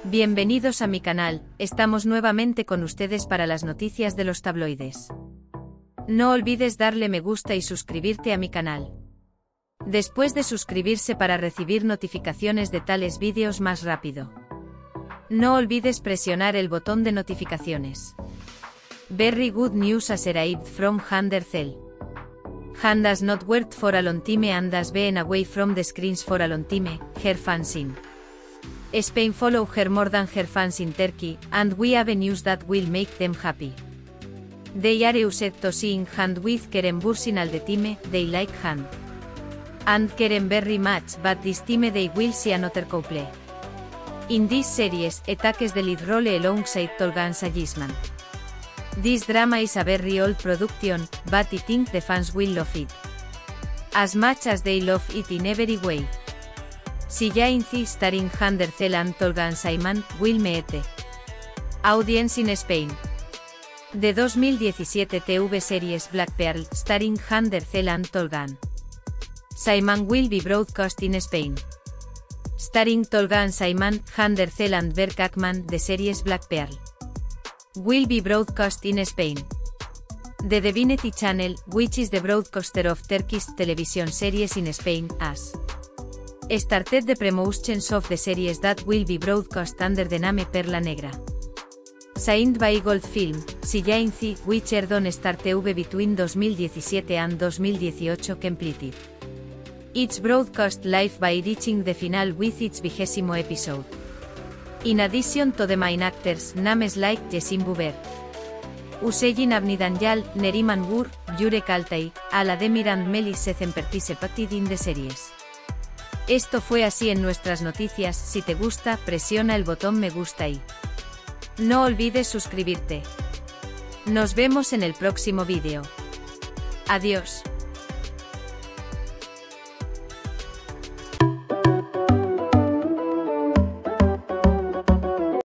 Bienvenidos a mi canal, estamos nuevamente con ustedes para las noticias de los tabloides. No olvides darle me gusta y suscribirte a mi canal. Después de suscribirse para recibir notificaciones de tales vídeos más rápido. No olvides presionar el botón de notificaciones. Very good news as arrived from Handercell. Han does not work for a long time and has been away from the screens for a long time, her fans in Spain follow her more than her fans in Turkey, and we have news that will make them happy. They are used to seeing Han with Keren Bursin all the time, they like Han. And Keren very much, but this time they will see another couple. In this series, takes the lead role alongside Tolga Sayisman. This drama is a very old production, but I think the fans will love it as much as they love it in every way. Sijainzi starring Handercell and Tolga Sayman, will meet audience in Spain. The 2017 TV series Black Pearl, starring Handercell and Tolga Sayman, will be broadcast in Spain. Starring Tolga Sayman, Handercell and Berk Akman, the series Black Pearl will be broadcast in Spain. The Divinity Channel, which is the broadcaster of Turkish television series in Spain, has started the promotions of the series that will be broadcast under the name Perla Negra. Signed by Gold Film, Sijainzi, which aired on Star TV between 2017 and 2018 completed its broadcast live by reaching the final with its 20th episode. In addition to the main actors, names like Jessim Buber, Hüseyin Avni-Danyal, Neriman Gur, Jurek Altay, Alademir and Melis Sezen participated in the series. Esto fue así en nuestras noticias. Si te gusta, presiona el botón me gusta y no olvides suscribirte. Nos vemos en el próximo vídeo. Adiós.